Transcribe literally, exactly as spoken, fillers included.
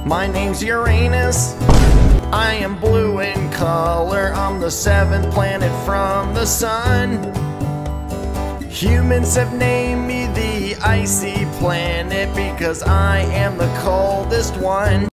My name's Uranus. I am blue in color. I'm the seventh planet from the sun. Humans have named me the icy planet because I am the coldest one.